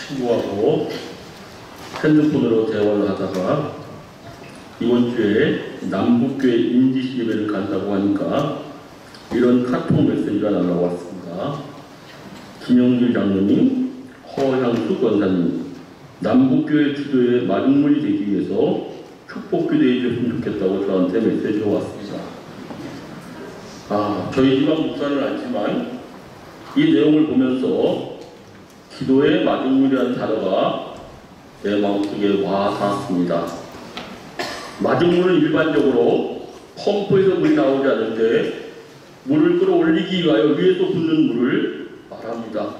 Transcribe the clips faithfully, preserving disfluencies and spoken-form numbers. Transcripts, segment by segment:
친구하고 핸드폰으로 대화를 하다가 이번 주에 남북교회 임지시집회를 간다고 하니까 이런 카톡 메시지가 날라왔습니다. 김영길 장로님, 허향수 권사님, 남북교회 기도에 마중물이 되기 위해서 축복기도해 주셨으면 좋겠다고 저한테 메시지가 왔습니다. 아, 저희 집안 목사는 아니지만 이 내용을 보면서 기도의 마중물이라는 단어가 내 마음속에 와 닿았습니다. 마중물은 일반적으로 펌프에서 물이 나오지 않을 때 물을 끌어올리기 위하여 위에서 붓는 물을 말합니다.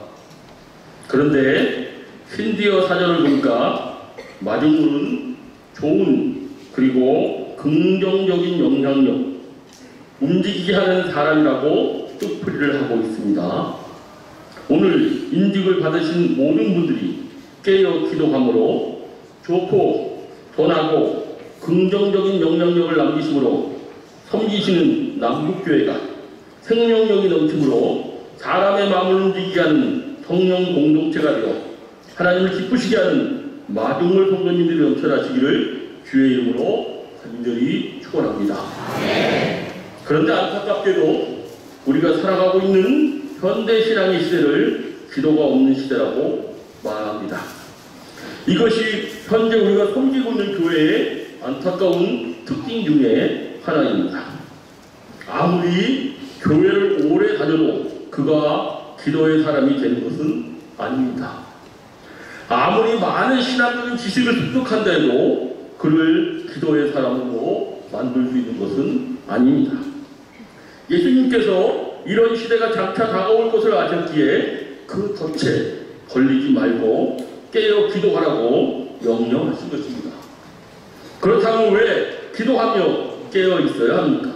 그런데 힌디어 사전을 보니까 마중물은 좋은 그리고 긍정적인 영향력, 움직이게 하는 사람이라고 뜻풀이를 하고 있습니다. 오늘 인직을 받으신 모든 분들이 깨어 기도함으로 좋고 선하고 긍정적인 영향력을 남기심으로 섬기시는 남북교회가 생명력이 넘치므로 사람의 마음을 움직이게 하는 성령 공동체가 되어 하나님을 기쁘시게 하는 마중물 성도님들이 넘쳐나시기를 주의 이름으로 간절히 축원합니다. 그런데 안타깝게도 우리가 살아가고 있는 현대신앙의 시대를 기도가 없는 시대라고 말합니다. 이것이 현재 우리가 섬기고 있는 교회의 안타까운 특징 중에 하나입니다. 아무리 교회를 오래 다녀도 그가 기도의 사람이 되는 것은 아닙니다. 아무리 많은 신학적인 지식을 습득한다 해도 그를 기도의 사람으로 만들 수 있는 것은 아닙니다. 예수님께서 이런 시대가 장차 다가올 것을 아셨기에 그 덫에 걸리지 말고 깨어 기도하라고 명령하신 것입니다. 그렇다면 왜 기도하며 깨어 있어야 합니까?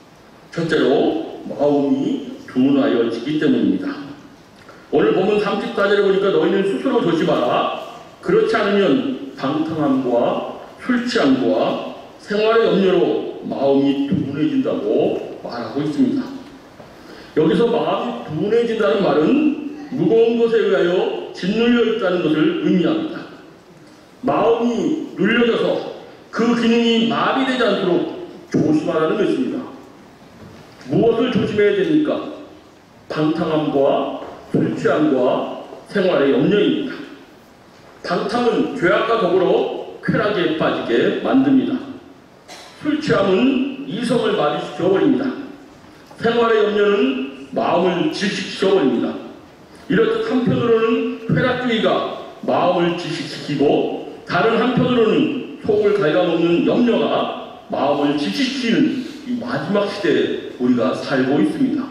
첫째로 마음이 둔하여지기 때문입니다. 오늘 보면 삼십사 절에 보니까 너희는 스스로 조심하라. 그렇지 않으면 방탕함과 술 취함과 생활의 염려로 마음이 둔해진다고 말하고 있습니다. 여기서 마음이 둔해진다는 말은 무거운 것에 의하여 짓눌려 있다는 것을 의미합니다. 마음이 눌려져서 그 기능이 마비되지 않도록 조심하라는 것입니다. 무엇을 조심해야 됩니까? 방탕함과 술 취함과 생활의 염려입니다. 방탕은 죄악과 더불어 쾌락에 빠지게 만듭니다. 술 취함은 이성을 마비시켜버립니다. 생활의 염려는 마음을 질식시켜버립니다. 이렇듯 한편으로는 쾌락주의가 마음을 질식시키고 다른 한편으로는 속을 갉아먹는 염려가 마음을 질식시키는 이 마지막 시대에 우리가 살고 있습니다.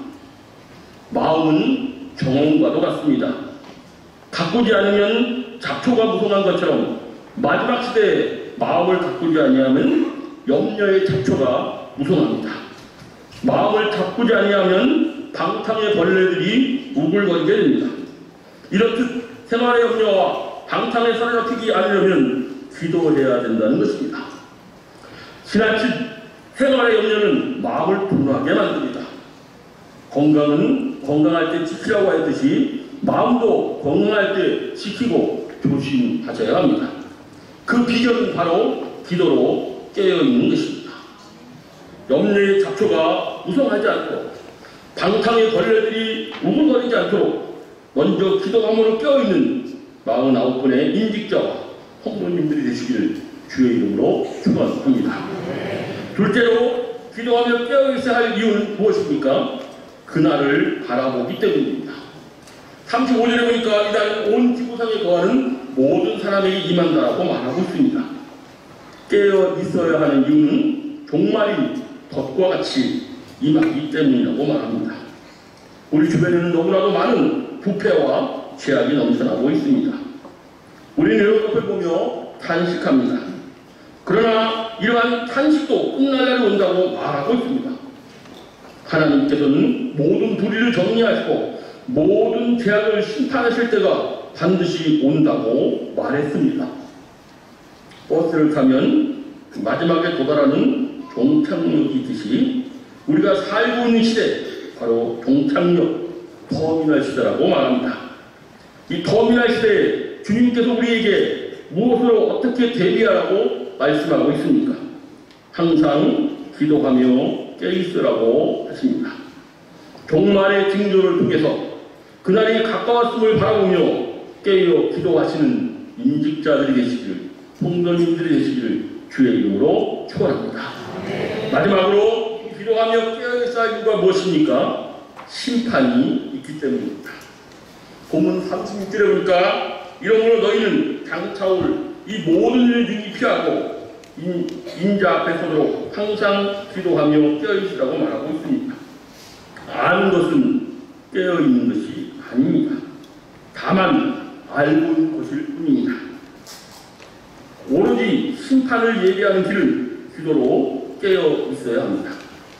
마음은 정원과도 같습니다. 가꾸지 않으면 잡초가 무성한 것처럼 마지막 시대에 마음을 가꾸지 아니하면 염려의 잡초가 무성합니다. 마음을 가꾸지 아니하면 방탕의 벌레들이 우글거리게 됩니다. 이렇듯 생활의 염려와 방탕에 사로잡히지 않으려면 기도해야 된다는 것입니다. 지나친 생활의 염려는 마음을 둔하게 만듭니다. 건강은 건강할 때 지키라고 했듯이 마음도 건강할 때 지키고 조심하셔야 합니다. 그 비결은 바로 기도로 깨어있는 것입니다. 염려의 잡초가 무성하지 않고 방탕의 벌레들이 우글거리지 않도록 먼저 기도함으로 깨어있는 사십구 분의 임직자와 성도님들이 되시기를 주의 이름으로 축원합니다. 둘째로 기도하며 깨어있어야 할 이유는 무엇입니까? 그날을 바라보기 때문입니다. 삼십오 절에 보니까 이날 온 지구상에 거하는 모든 사람에게 임한다라고 말하고 있습니다. 깨어 있어야 하는 이유는 종말이 덫과 같이 임하기 때문이라고 말합니다. 우리 주변에는 너무나도 많은 부패와 죄악이 넘쳐나고 있습니다. 우리는 이것을 보며 탄식합니다. 그러나 이러한 탄식도 끝날 날이 온다고 말하고 있습니다. 하나님께서는 모든 불의를 정리하시고 모든 죄악을 심판하실 때가 반드시 온다고 말했습니다. 버스를 타면 마지막에 도달하는 종착역이 있듯이 우리가 살고 있는 시대, 바로 종착역, 터미널 시대라고 말합니다. 이 터미널 시대에 주님께서 우리에게 무엇으로 어떻게 대비하라고 말씀하고 있습니까? 항상 기도하며 깨어있으라고 하십니다. 종말의 징조를 통해서 그날이 가까웠음을 바라보며 깨어 기도하시는 임직자들이 되시기를, 성도님들이 되시기를 주의 이름으로 축원합니다. 마지막으로 기도하며 깨어있어야 할 이유가 무엇입니까? 심판이 있기 때문입니다. 본문 삼십육 절에 보니까 이러므로 너희는 장차 올 이 모든 일을 능히 피하고 인, 인자 앞에 서도록 항상 기도하며 깨어있으라고 말하고 있습니다. 아는 것은 깨어있는 것이 아닙니다. 다만 알고 있는 것일 뿐입니다. 오로지 심판을 예비하는 길은 기도로 깨어 있어야 합니다.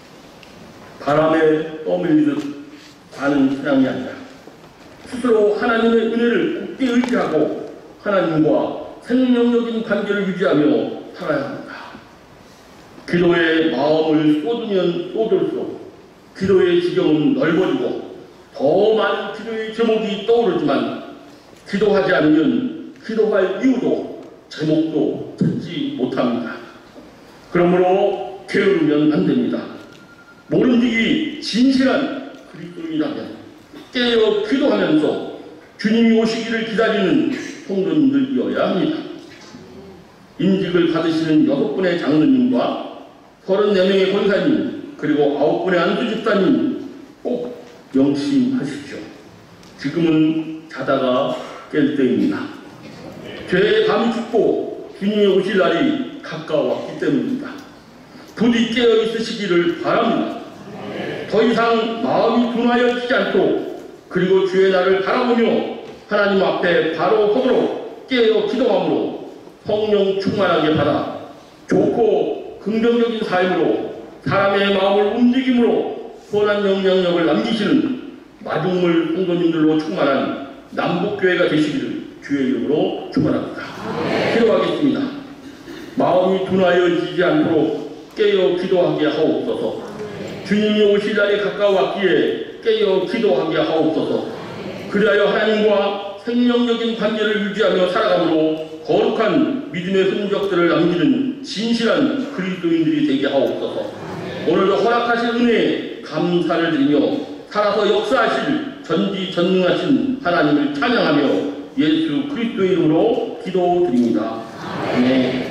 바람에 떠밀리듯 가는 신앙이 아니라 스스로 하나님의 은혜를 굳게 의지하고 하나님과 생명력인 관계를 유지하며 살아야 합니다. 기도에 마음을 쏟으면 쏟을수록 기도의 지경은 넓어지고 더 많은 기도의 제목이 떠오르지만 기도하지 않으면 기도할 이유도 제목도 찾지 못합니다. 그러므로 게으르면 안 됩니다. 모른 이기 진실한 그리스도인이라면 깨어 기도하면서 주님이 오시기를 기다리는 성도님들이어야 합니다. 임직을 받으시는 여섯 분의 장로님과 서른네 명의 권사님 그리고 아홉 분의 안수 집사님 꼭 명심하십시오. 지금은 자다가 깰 때입니다. 죄의 밤이 춥고 주님이 오실 날이 가까웠기 때문입니다. 부디 깨어 있으시기를 바랍니다. 더 이상 마음이 둔하여지지 않도록 그리고 주의 날을 바라보며 하나님 앞에 바로 서도록 깨어 기도함으로 성령 충만하게 받아 좋고 긍정적인 삶으로 사람의 마음을 움직임으로 선한 영향력을 남기시는 마중물 성도님들로 충만한 남북교회가 되시기를 주의 이름으로 축원합니다. 기도하겠습니다. 마음이 둔하여지지 않도록 깨어 기도하게 하옵소서. 주님이 오실 날이 가까웠기에 깨어 기도하게 하옵소서. 그리하여 하나님과 생명력인 관계를 유지하며 살아감으로 거룩한 믿음의 흔적들을 남기는 진실한 그리스도인들이 되게 하옵소서. 오늘도 허락하신 은혜에 감사를 드리며 살아서 역사하실 전지전능하신 하나님을 찬양하며 예수 그리스도의 이름으로 기도드립니다. 아멘.